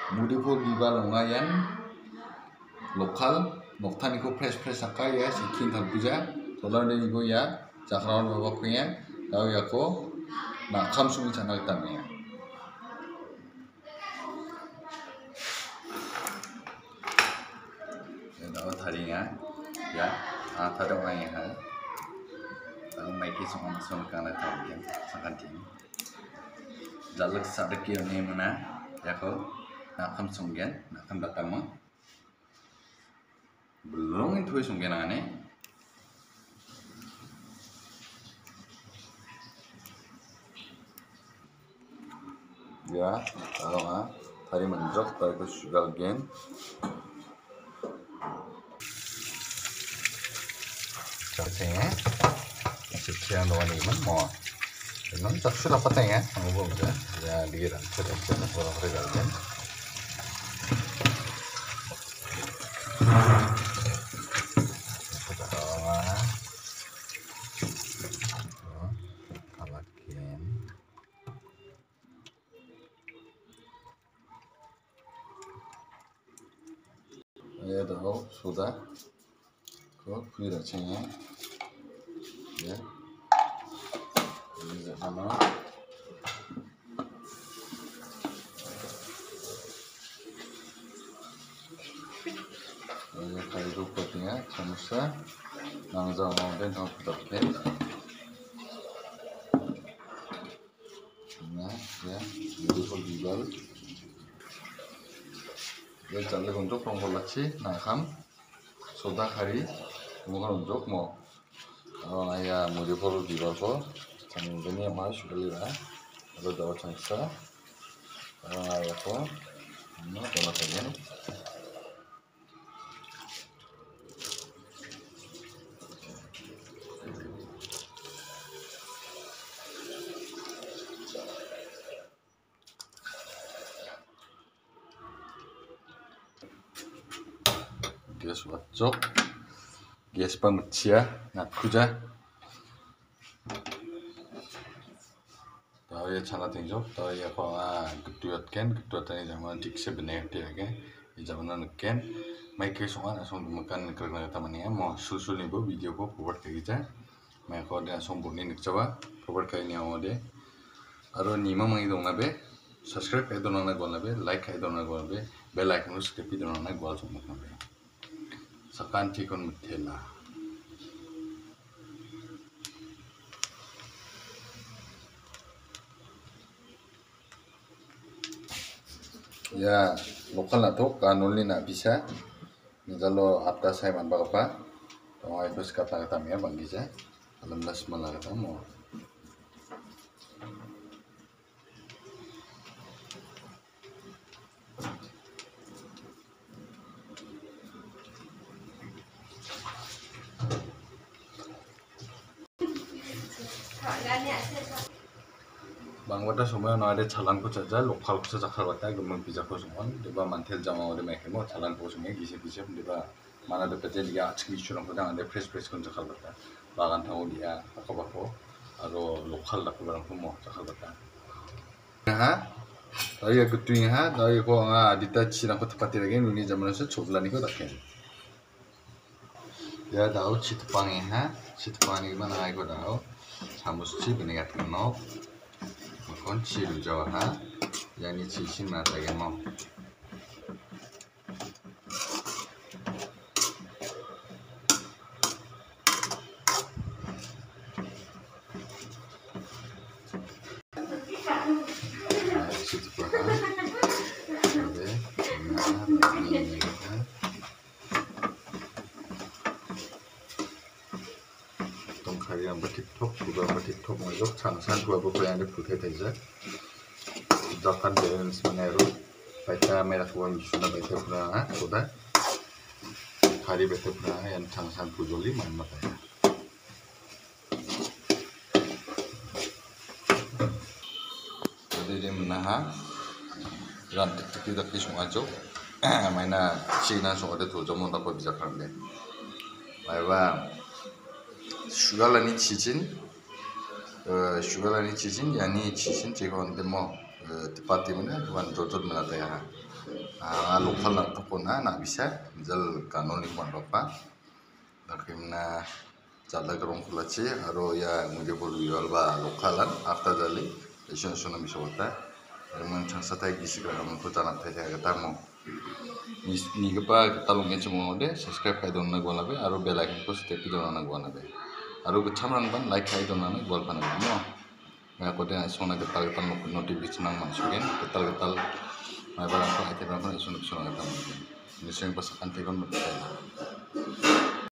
Mudiful bibar longayan lokal noktani ko fresh akai ya sikin talpuja tolar ni go ya jakran baba kuya daw ya ko na kham sumi channel tamnya ya daw tharinya ya thadong ai ha daw mai ki song kana tamnya sakantin jalak sadaki ni mana ya ko na kham sunggen na kham datang belum itu sunggen aneh ya kalau tadi menjok tadi sugar gen jadinya sekian doang ini mau non tak sudah patah ya ngomong ya diran sudah orang sugar gen ya dah sudah kok pilih cengeng ya ini sama ya kayu rupanya semasa langsung dan sampai nah ya beautiful bibar ya jalur untuk pengolachi nakam soda kari kemudian untuk mau kalau ayah beautiful bibar ko ini mas sudah lihat ada daun cangsa kalau ayah ko ini daun cangsa gas 왔죠? gaspan mechia nakuja tahu chana tingjo tahu ya apa keduatnya zaman dikse bener dia ke zaman ken mai ke songan asong makan kerana tamannya mau susul nih video ko forward ke kita mai ko dia asong buni nih coba forward ke ini awal deh aro nima mangi dong nabe subscribe kayak dong nabe gol nabe like kayak dong nabe gol nabe bell icon harus kepi dong nabe gol somok nabe sakan tikon mutela ya lokal nato kanuli na bisa nijalo apta saya man bagapa to ay bus kata ya bang gisa alam las malagata mo bangwata semua no ada calan ko caja lokal ko caja khalwata gumang pizza ko semua deba mantel jama ode mekemo calan ko semua gise deba mana dapat dia achki churang ko dang ade fresh kon khalwata bagan thaw dia akabako aro lokal dak barang ko mo khalwata ha daya kutuing ha daya ko adita chirang ko tepati lagi nuni zaman se choblani ko daken ya dau chitpangi ha chitpangi mana ai ko dau samuschi benegat no kon chiru jawa ha yani chisin mata ge mo yang bertiktok juga bertiktok mojok chansan dua buku yang diputai saja jakan balance meneru baca merah uang sudah baca pernah sudah hari baca pernah yang chansan pujoli mana ya jadi dia menahan rantik tidak kisah majok mainan Cina soalnya tuh jamu tak bisa kerja bahwa 슈갈라니 치진 yani 치진 제가 근데 뭐 디파트먼트 그건 조절 문화다야 lokal nak topona nak bisa jal kanoni mandapa dakimna jala gerong kulaci aro ya muje bolu yual ba lokalan after jali isun isun misota emang changsa tai gisi ka kamu ko tanah tai tai ketamo ni kepa talung ngece mode subscribe kai don na gona be aro bell icon ko step don na gona be aro ke chamran ban like kai don na gol pan no nga ko den sona ketal ketal notification nang mansugen ketal mai barang ko ate barang isun isun ketamo ni sing pasakan te kon